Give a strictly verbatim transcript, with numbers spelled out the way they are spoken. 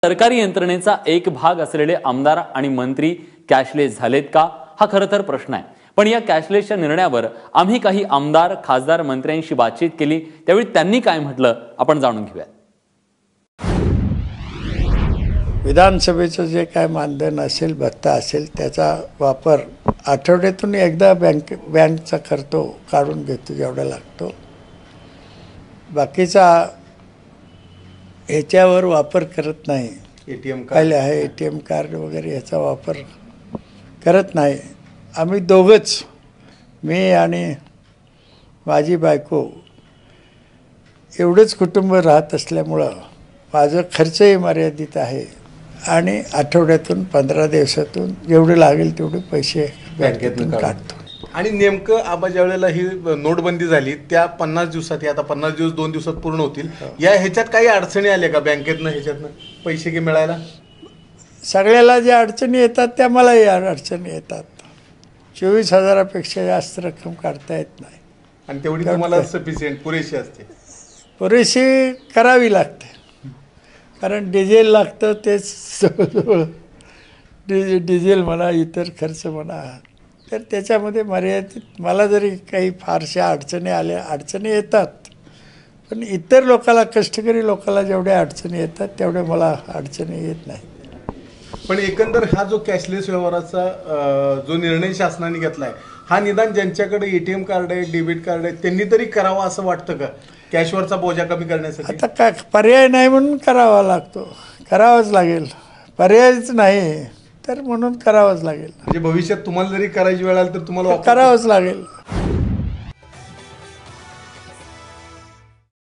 सरकारी यंत्रणेचा एक भाग असलेले आमदार आणि मंत्री कॅशलेस झालेत का, हा खरं तर प्रश्न आहे। पण या कॅशलेसच्या निर्णयावर आम्ही काही आमदार, खासदार, मंत्र्यांशी बातचीत केली, त्यावेळी त्यांनी काय म्हटलं आपण जाणून घेऊया। विधानसभेचं जे काय मानधन असेल, भत्ता असेल, त्याचा वापर आठवड्यातून एकदा बँक बँकचा करतो, काढून घेतो जेवढा लागतो। बाकीचा ह्याच्यावर वापर करत नाही। एटीएम कार्ड आहे, एटीएम कार्ड वगैरे याचा वापर करत नाही। आम्ही दोघंच, मी आणि माझी बायको एवढंच कुटुंब राहत असल्यामुळं माझं खर्चही मर्यादित आहे आणि आठवड्यातून पंधरा दिवसातून जेवढे लागेल तेवढे पैसे बँकेतून काढतो। आणि नेमकं आबा ज्या वेळेला ही नोटबंदी झाली त्या पन्नास दिवसात, आता पन्नास दिवस दोन दिवसात पूर्ण होतील, या ह्याच्यात काही अडचणी आल्या का बँकेतनं, ह्याच्यातनं पैसे की मिळायला? सगळ्याला ज्या अडचणी येतात त्या मलाही अडचणी येतात। चोवीस हजारापेक्षा जास्त रक्कम काढता येत नाही आणि तेवढी तुम्हाला सफिशियंट पुरेशी असते? पुरेशी करावी लागते, कारण डिझेल लागतं, तेच जवळजवळ डिझे डिझेल म्हणा, इतर खर्च म्हणा, तर त्याच्यामध्ये मर्यादित मला जरी काही फारशा अडचणी आल्या, अडचणी येतात, पण इतर लोकांना, कष्टकरी लोकांना जेवढ्या अडचणी येतात तेवढ्या मला अडचणी येत नाही। पण एकंदर हा जो कॅशलेस व्यवहाराचा जो निर्णय शासनाने घेतला आहे, हा निदान ज्यांच्याकडे एटीएम कार्ड आहे, डेबिट कार्ड आहे, त्यांनी तरी करावा असं वाटतं का, कॅशवरचा बोजा कमी करण्यासाठी? आता काय पर्याय नाही म्हणून करावा लागतो, करावाच लागेल, पर्यायच नाही तर म्हणून करावंच लागेल। म्हणजे भविष्यात तुम्हाला जरी करायची वेळ आली तर तुम्हाला करावंच लागेल।